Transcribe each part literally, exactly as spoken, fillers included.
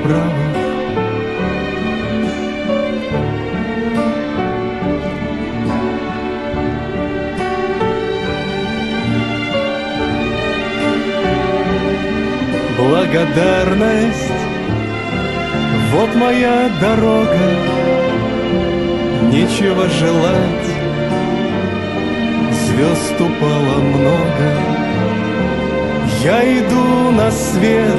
правых. Благодарность, вот моя дорога, нечего желать, звезд упало много. Я иду на свет.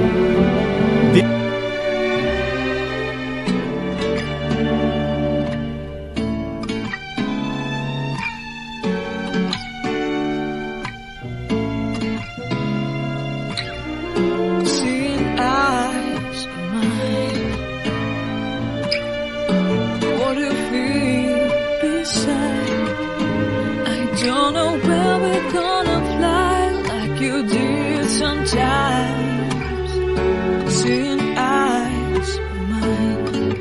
Don't know where we're gonna fly like you did sometimes. Seeing eyes of mine.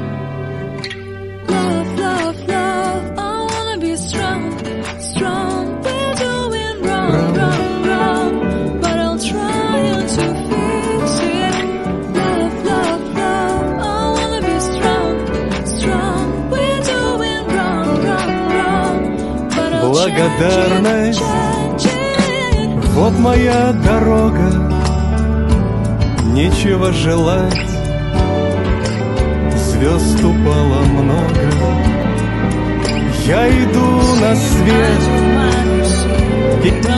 Love, love, love, I wanna be strong, strong. We're doing wrong, wrong, wrong, but I'll try to fix it. Love, love, love, I wanna be strong, strong. We're doing wrong, wrong, wrong, but I'll Благодарность, вот моя дорога, нечего желать, звезд упало много. Я иду на свет.